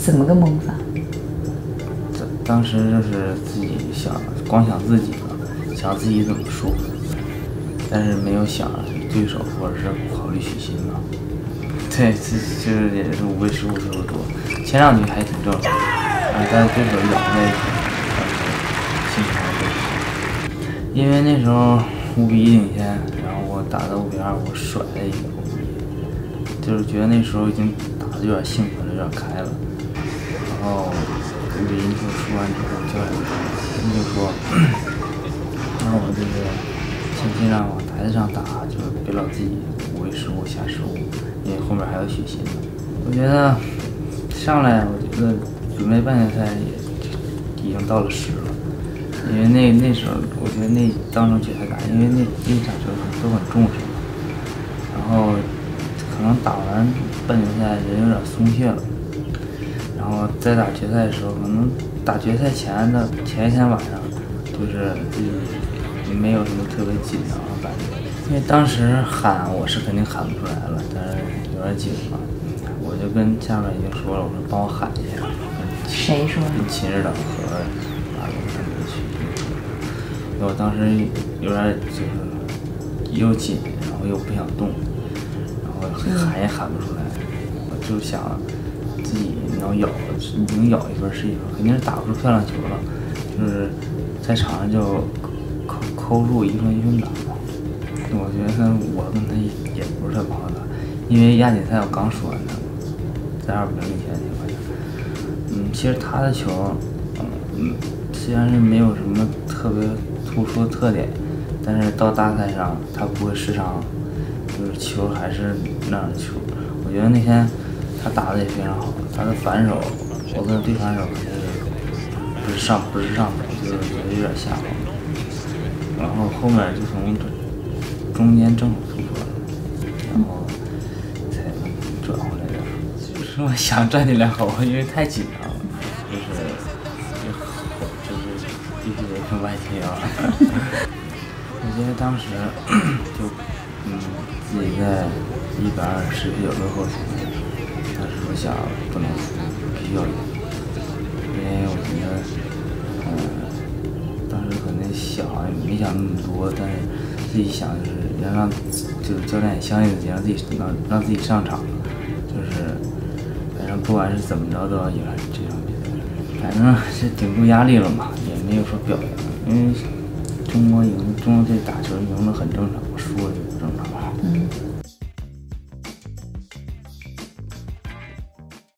怎么个蒙法？ 当时就是自己光想自己了，想自己怎么输，但是没有想对手或者是考虑许昕嘛。对，就是也是无谓失误特别多，前两局还挺正常，但是对手咬那一局，心情还是因为那时候5-1领先，然后我打到5-2，我甩了一个5-1，就是觉得那时候已经打得有点兴奋了，有点开了。然后5-1就输完之后，教练就说，让我这个先让往台子上打，就别老自己无谓失误瞎失误，因为后面还有许昕呢。我觉得上来，我觉得准备半决赛也已经到了10了。因为那时候，我觉得当成决赛打，因为那场球都很重视，然后可能打完半决赛人有点松懈了，然后在打决赛的时候，可能打决赛前一天晚上，就是没有什么特别紧张的感觉，因为当时喊我是肯定喊不出来了，但是有点紧嘛，我就跟下面已经说了，我说帮我喊一下。 谁说？ 跟秦指导和马龙他们去。我当时有点就是又紧，然后又不想动，然后喊也喊不出来。我就想自己能咬一分是一分，肯定是打不出漂亮球了。就是在场上就抠住一分打。我觉得我跟他也不是特不好打，因为亚锦赛我刚输完他，在2-0领先的情况下。其实他的球，虽然是没有什么特别突出的特点，但是到大赛上他不会失常，就是球还是那样的球。我觉得那天他打的也非常好，他的反手，我跟对反手不是上手，就是有点下方，然后后面就从中间正好突破了，然后才转回来的。就是我想站起来吼，因为太紧张了。就是必须得跟外界啊！我觉得当时就自己在120-19落后情况下，当时我想不能输，必须要赢，因为我觉得当时可能想也没想那么多，但是自己想就是就是教练也相信自己，让自己上场，就是反正不管是怎么着都要赢这场比赛。反正是顶住压力了嘛，也没有说表扬，因为中国队打球赢了很正常，输了也不正常。